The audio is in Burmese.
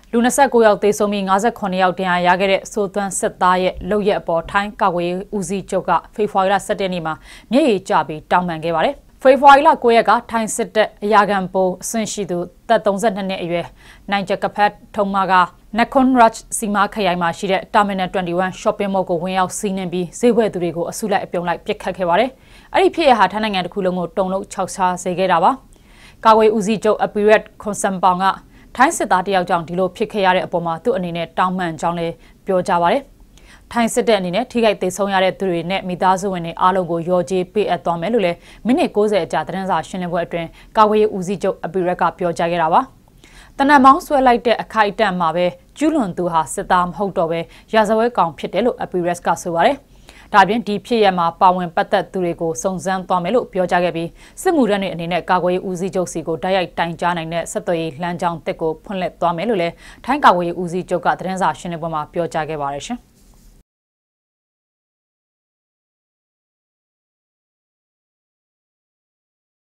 လူ29ယောက်သေဆုံးပြီး59ယောက်တရားရခဲ့တဲ့ဆိုသွမ်းစစ်သားရဲ့လုပ်ရက်အပေါ်ထိုင်းကာကွယ်ရေးဦးစီးချုပ်ကဖေဖော်ဝါရီလ17ရက်နေ့မှာမျက်ရည်ကျပြီးတောင်းပန်ခဲ့ပါတယ်။ဖေဖော်ဝါရီလ9ရက်ကထိုင်းစစ်တပ်အရာခံပိုးအဆင့်ရှိသူသက်32နှစ်အရွယ်နိုင်ဂျကဖတ်ထုံမာကနခွန်ရတ်စီမာခရိုင်မှာရှိတဲ့ Terminal 21 shopping mall ကိုဝင်ရောက်စီးနင်းပြီးဈေးဝယ်သူတွေကိုအစုလိုက်အပြုံလိုက်ပစ်ခတ်ခဲ့ပါတယ်။အဲ့ဒီဖြစ်ရဟာထိုင်းနိုင်ငံတစ်ခုလုံးကိုတုံလုံးခြောက်ခြားစေခဲ့တာပါ။ကာကွယ်ဦးစီးချုပ်အပီရက်ခွန်စံပောင်ကထိုင်းစစ်သားတယောက်ကြောင့်ဒီလိုဖြစ်ခဲ့ရတဲ့အပေါ်မှာသူ့အနေနဲ့တောင်းပန်ကြောင်းလည်းပြောကြပါတယ်။ထိုင်းစစ်တပ်အနေနဲ့ထိခိုက်သေဆုံးရတဲ့သူတွေနဲ့မိသားစုဝင်တွေအားလုံးကိုရော်ကြေးပေးအပ်သွားမယ်လို့လည်းမိနစ်60အကြာသတင်းစာရှင်းလင်းပွဲအတွင်းကာကွယ်ရေးဦးစီးချုပ်အပီရက်ကပြောကြားခဲ့တာပါ။တနက်မောင်းဆွဲလိုက်တဲ့အခိုက်အတန့်မှာပဲကျူးလွန်သူဟာစစ်သားမဟုတ်တော့ပဲရာဇဝတ်ကောင်ဖြစ်တယ်လို့အပီရက်ကဆိုပါတယ်။ဒါပြင်ဒီဖြစ်ရမှာပါဝင်ပတ်သက်သူတွေကိုစုံစမ်းသွားမယ်လို့ပြောကြားခဲ့ပြီးစစ်မှုထမ်းတွေအနေနဲ့ကာကွယ်ရေးဦးစီးချုပ်စီကိုတိုက်ရိုက်တိုင်ကြားနိုင်တဲ့ဆက်သွယ်ရေးလမ်းကြောင်းတစ်ကိုဖွင့်လှစ်သွားမယ်လို့လည်းထိုင်းကာကွယ်ရေးဦးစီးချုပ်ကသတင်းစာရှင်းလင်းပွဲမှာပြောကြားခဲ့ပါတယ်ရှင်။